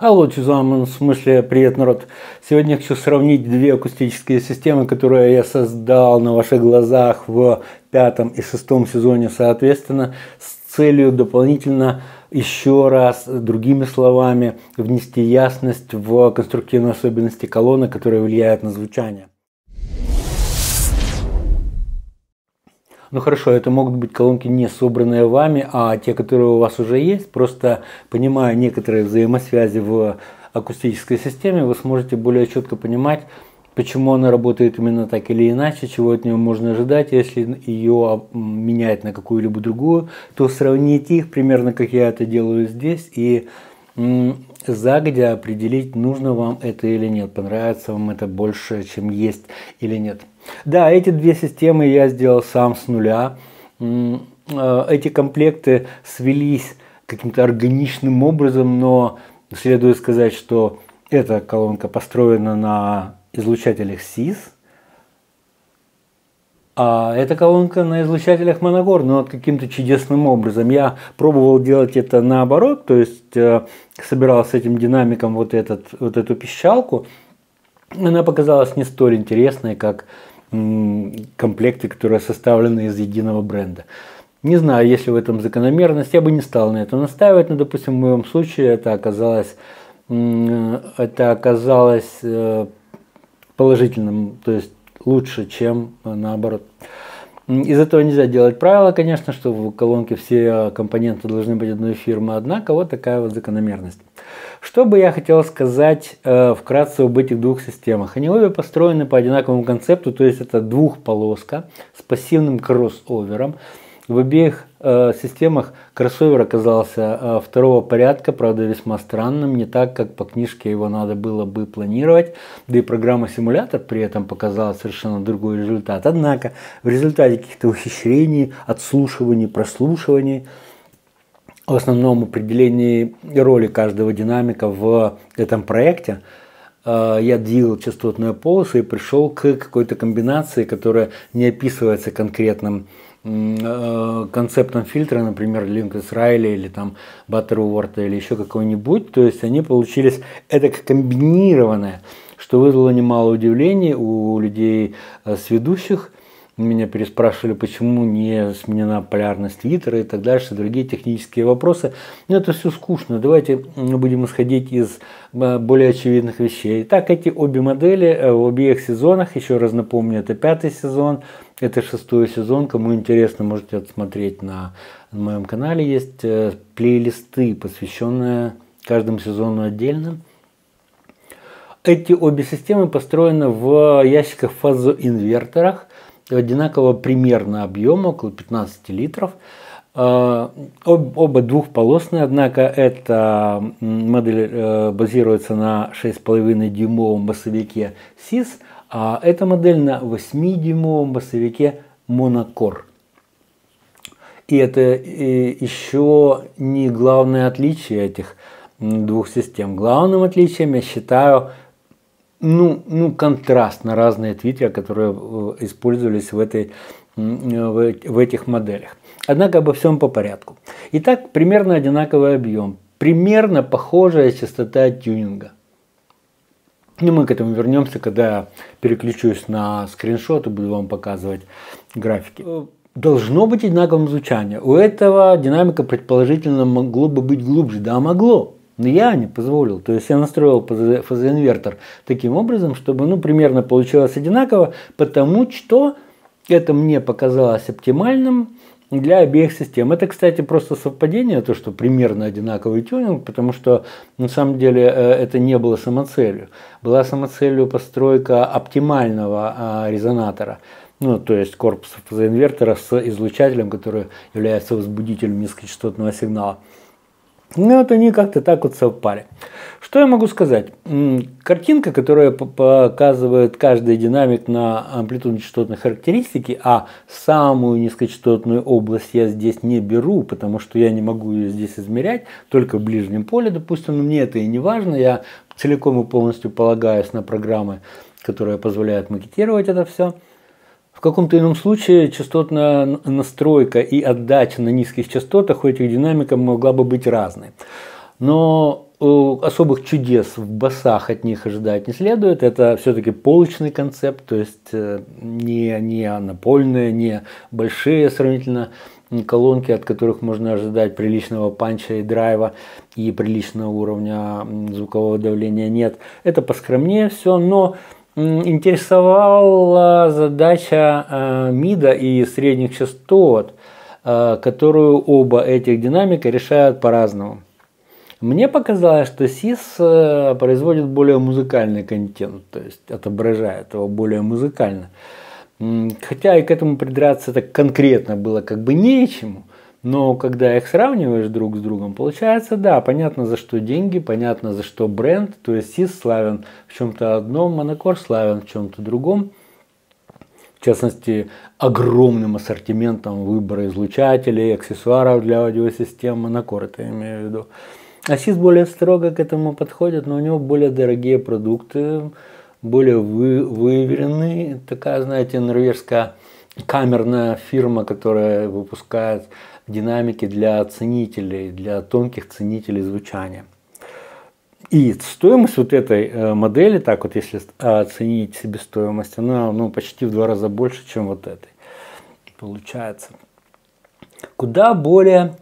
Алло, Чузаман, в смысле, привет, народ. Сегодня я хочу сравнить две акустические системы, которые я создал на ваших глазах в пятом и шестом сезоне, соответственно, с целью дополнительно еще раз, другими словами, внести ясность в конструктивные особенности колонны, которые влияют на звучание. Ну хорошо, это могут быть колонки, не собранные вами, а те, которые у вас уже есть. Просто понимая некоторые взаимосвязи в акустической системе, вы сможете более четко понимать, почему она работает именно так или иначе, чего от нее можно ожидать. Если ее менять на какую-либо другую, то сравните их примерно, как я это делаю здесь, и загодя определить, нужно вам это или нет, понравится вам это больше, чем есть или нет. Да, эти две системы я сделал сам с нуля. Эти комплекты свелись каким-то органичным образом, но следует сказать, что эта колонка построена на излучателях SIS, а эта колонка на излучателях Моногор, но каким-то чудесным образом. Я пробовал делать это наоборот, то есть собирал с этим динамиком вот эту пищалку. Она показалась не столь интересной, как комплекты, которые составлены из единого бренда. Не знаю, есть ли в этом закономерность, я бы не стал на это настаивать, но, допустим, в моем случае это оказалось положительным, то есть лучше, чем наоборот. Из этого нельзя делать правило, конечно, что в колонке все компоненты должны быть одной фирмы, однако вот такая вот закономерность. Что бы я хотел сказать вкратце об этих двух системах. Они обе построены по одинаковому концепту, то есть это двухполоска с пассивным кроссовером. В обеих системах кроссовер оказался второго порядка, правда весьма странным, не так, как по книжке его надо было бы планировать, да и программа-симулятор при этом показала совершенно другой результат. Однако в результате каких-то ухищрений, отслушиваний, прослушиваний, в основном определении роли каждого динамика в этом проекте, я двигал частотную полосу и пришел к какой-то комбинации, которая не описывается конкретным концептом фильтра, например, Linkus Райли или там Баттерворта или еще какой-нибудь. То есть они получились эдак комбинированное, что вызвало немало удивлений у людей сведущих. Меня переспрашивали, почему не сменена полярность литера и так дальше, другие технические вопросы. Но это все скучно. Давайте будем исходить из более очевидных вещей. Так, эти обе модели в обеих сезонах, еще раз напомню, это пятый сезон, это шестой сезон. Кому интересно, можете отсмотреть на моем канале. Есть плейлисты, посвященные каждому сезону отдельно. Эти обе системы построены в ящиках фазоинверторах одинакового примерно объема, около 15 литров. Оба двухполосные, однако эта модель базируется на 6,5 дюймовом басовике SIS, а эта модель на 8-дюймовом басовике Монокор. И это еще не главное отличие этих двух систем. Главным отличием я считаю контраст на разные твиттера, которые использовались в этих моделях. Однако обо всем по порядку. Итак, примерно одинаковый объем, примерно похожая частота тюнинга. И мы к этому вернемся, когда я переключусь на скриншот и буду вам показывать графики. Должно быть одинаковое звучание. У этого динамика предположительно могло бы быть глубже. Да, могло. Но я не позволил. То есть я настроил фазоинвертор таким образом, чтобы примерно получилось одинаково, потому что это мне показалось оптимальным для обеих систем. Это, кстати, просто совпадение, то, что примерно одинаковый тюнинг, потому что на самом деле это не было самоцелью. Была самоцелью постройка оптимального резонатора. То есть корпуса фазоинвертора с излучателем, который является возбудителем низкочастотного сигнала. Вот они как-то так вот совпали. Что я могу сказать? Картинка, которая показывает каждый динамик на амплитудно-частотной характеристике, а самую низкочастотную область я здесь не беру, потому что я не могу ее здесь измерять, только в ближнем поле, допустим, но мне это и не важно, я целиком и полностью полагаюсь на программы, которые позволяют макетировать это все. В каком-то ином случае частотная настройка и отдача на низких частотах у этих динамиков могла бы быть разной. Но особых чудес в басах от них ожидать не следует. Это все-таки полочный концепт, то есть не напольные, не большие сравнительно колонки, от которых можно ожидать приличного панча и драйва и приличного уровня звукового давления. Нет, это поскромнее все, но интересовала задача мида и средних частот, которую оба этих динамика решают по-разному. Мне показалось, что SIS производит более музыкальный контент, то есть отображает его более музыкально. Хотя и к этому придраться так конкретно было как бы нечему, но когда их сравниваешь друг с другом, получается, да, понятно за что деньги, понятно за что бренд, то есть SIS славен в чем-то одном, Monocore славен в чем-то другом. В частности, огромным ассортиментом выбора излучателей, аксессуаров для аудиосистем Monocore, это я имею в виду. А SIS более строго к этому подходит, но у него более дорогие продукты, более выверенные. Такая, знаете, норвежская камерная фирма, которая выпускает динамики для ценителей, для тонких ценителей звучания. И стоимость вот этой модели, так вот если оценить себестоимость, она почти в 2 раза больше, чем вот этой. Получается. Куда более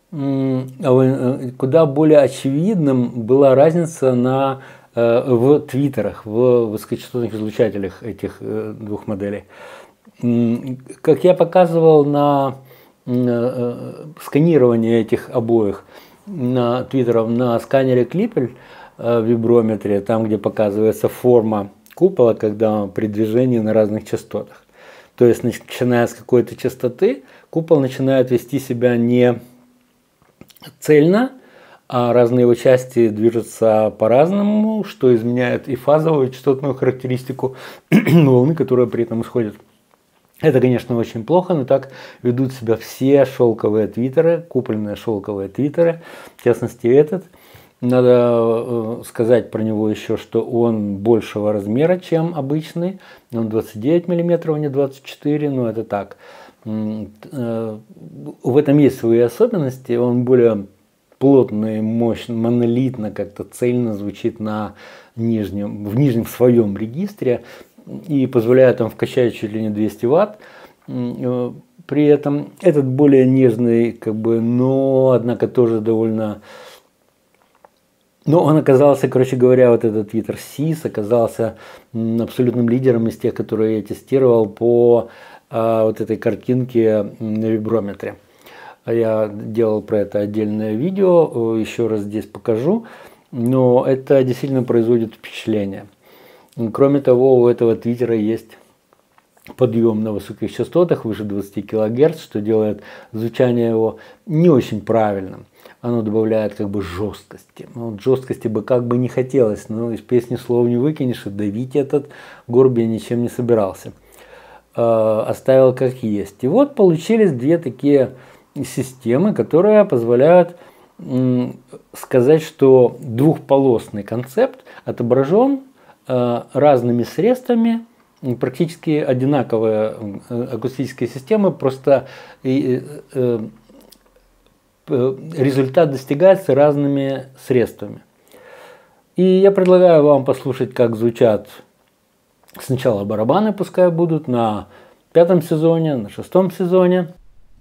очевидным была разница в твиттерах, в высокочастотных излучателях этих двух моделей. Как я показывал на сканировании этих обоих твиттеров на сканере Клиппель в виброметре, там где показывается форма купола, когда при движении на разных частотах. То есть начиная с какой-то частоты, купол начинает вести себя не цельно, а разные его части движутся по-разному, что изменяет и фазовую, и частотную характеристику волны, которая при этом исходит. Это, конечно, очень плохо, но так ведут себя все шелковые твиттеры, купольные шелковые твиттеры, в частности этот. Надо сказать про него еще, что он большего размера, чем обычный. Он 29 мм, а не 24, но это так. В этом есть свои особенности, он более плотно, мощно, монолитно, как-то цельно звучит в нижнем своем регистре и позволяет там вкачать чуть ли не 200 Вт. При этом этот более нежный, но однако тоже довольно... Но он оказался, короче говоря, вот этот твиттер SIS оказался абсолютным лидером из тех, которые я тестировал по вот этой картинке на виброметре. Я делал про это отдельное видео, еще раз здесь покажу, но это действительно производит впечатление. Кроме того, у этого твиттера есть подъем на высоких частотах, выше 20 кГц, что делает звучание его не очень правильным. Оно добавляет жесткости. Жесткости бы не хотелось, но из песни слов не выкинешь, и давить этот горб я ничем не собирался. Оставил как есть. И вот получились две такие системы, которые позволяют сказать, что двухполосный концепт отображен разными средствами, практически одинаковые акустические системы, просто результат достигается разными средствами. И я предлагаю вам послушать, как звучат сначала барабаны, пускай будут на 5-м сезоне, на 6-м сезоне.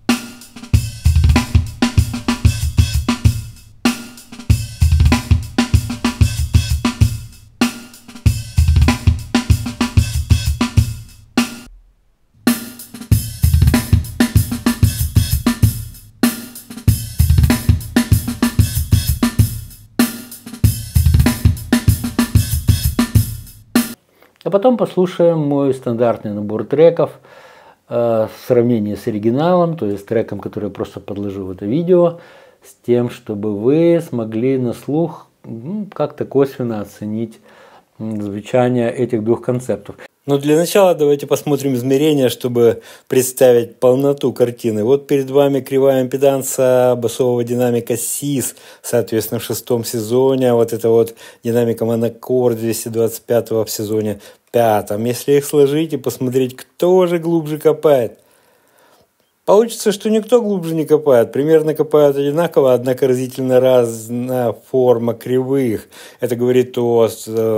А потом послушаем мой стандартный набор треков в сравнении с оригиналом, то есть треком, который я просто подложу в это видео, с тем, чтобы вы смогли на слух как-то косвенно оценить звучание этих двух концептов. Но для начала давайте посмотрим измерения, чтобы представить полноту картины. Вот перед вами кривая импеданса басового динамика SIS, соответственно, в 6-м сезоне. А вот это вот динамика Monocore 225 в сезоне 5. Если их сложить и посмотреть, кто же глубже копает. Получится, что никто глубже не копает. Примерно копают одинаково, однако разительно разная форма кривых. Это говорит о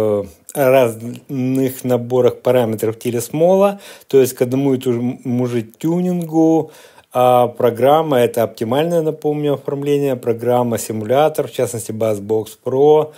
разных наборах параметров телесмола, то есть к одному и тому же тюнингу. А программа, это оптимальное, напомню, оформление, программа-симулятор, в частности BuzzBox Pro,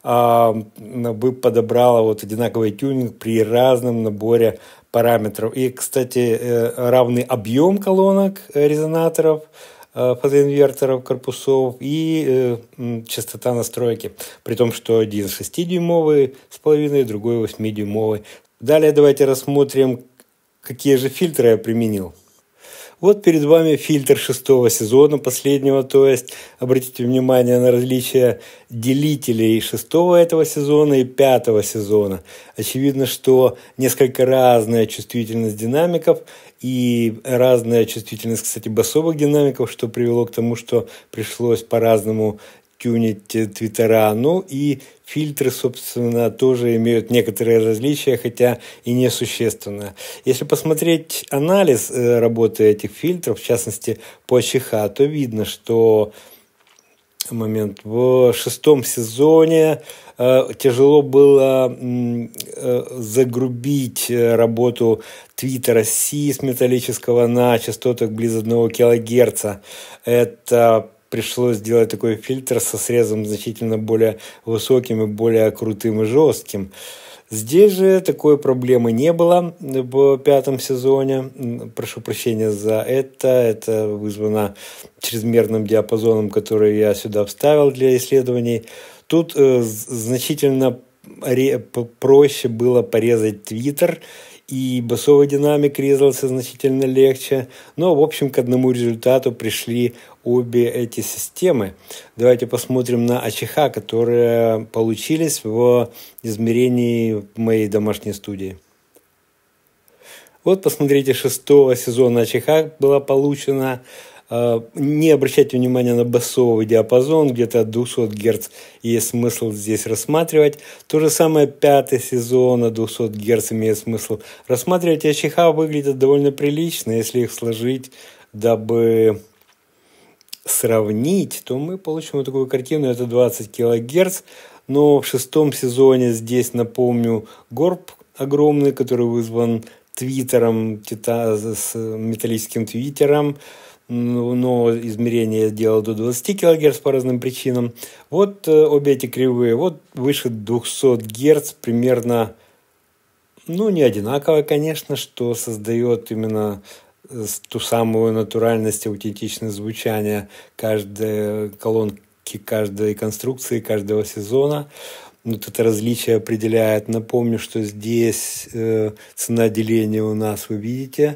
подобрала вот одинаковый тюнинг при разном наборе параметров. И, кстати, равный объем колонок резонаторов, фазоинверторов, корпусов и частота настройки. При том, что один 6-дюймовый с половиной, другой 8-дюймовый. Далее давайте рассмотрим, какие же фильтры я применил. Вот перед вами фильтр 6-го сезона, последнего, то есть обратите внимание на различия делителей 6-го этого сезона и 5-го сезона. Очевидно, что несколько разная чувствительность динамиков и разная чувствительность, кстати, басовых динамиков, что привело к тому, что пришлось по-разному тюнить твиттера. Ну и фильтры, собственно, тоже имеют некоторые различия, хотя и несущественно. Если посмотреть анализ работы этих фильтров, в частности по АЧХ, то видно, что в 6-м сезоне тяжело было загрубить работу твиттера C с металлического на частотах близ 1 кГц. Это пришлось сделать такой фильтр со срезом значительно более высоким и более крутым и жестким. Здесь же такой проблемы не было в 5-м сезоне. Прошу прощения за это. Это вызвано чрезмерным диапазоном, который я сюда вставил для исследований. Тут значительно проще было порезать твиттер, и басовый динамик резался значительно легче. Но, в общем, к одному результату пришли обе эти системы. Давайте посмотрим на АЧХ, которые получились в измерении в моей домашней студии. Вот, посмотрите, 6-го сезона АЧХ была получена. Не обращайте внимания на басовый диапазон, где-то от 200 Гц есть смысл здесь рассматривать. То же самое 5-й сезон от 200 Гц имеет смысл рассматривать. АЧХ выглядят довольно прилично, если их сложить, дабы сравнить, то мы получим вот такую картину, это 20 кГц. Но в 6-м сезоне здесь, напомню, горб огромный, который вызван твиттером, с металлическим твиттером. Но измерение я делал до 20 кГц по разным причинам. Вот обе эти кривые, вот выше 200 Гц примерно, не одинаково, конечно, что создает именно ту самую натуральность, аутентичность звучания каждой колонки, каждой конструкции, каждого сезона. Вот это различие определяет. Напомню, что здесь цена деления у нас, вы видите,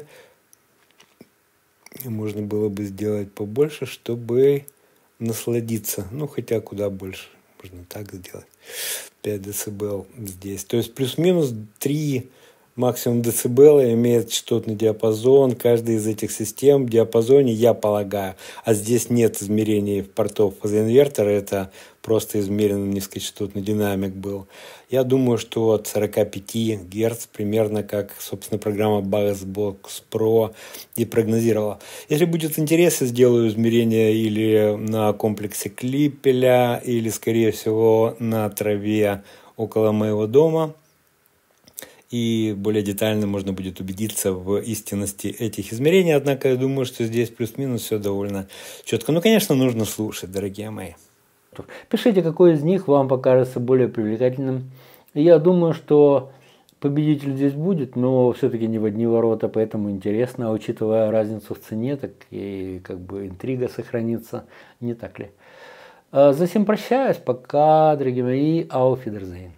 можно было бы сделать побольше, чтобы насладиться. Хотя куда больше. Можно так сделать. 5 дБ здесь. То есть плюс-минус 3 максимум децибела имеет частотный диапазон. Каждая из этих систем в диапазоне, я полагаю. А здесь нет измерений портов фазоинвертора. Это просто измеренный низкочастотный динамик был. Я думаю, что от 45 Гц примерно, как, собственно, программа BuzzBox Pro и прогнозировала. Если будет интерес, я сделаю измерения или на комплексе Клиппеля, или, скорее всего, на траве около моего дома. И более детально можно будет убедиться в истинности этих измерений. Однако я думаю, что здесь плюс-минус все довольно четко. Конечно, нужно слушать, дорогие мои. Пишите, какой из них вам покажется более привлекательным. Я думаю, что победитель здесь будет, но все-таки не в одни ворота, поэтому интересно, учитывая разницу в цене, так и интрига сохранится, не так ли? За всем прощаюсь, пока, дорогие мои, auf Wiedersehen.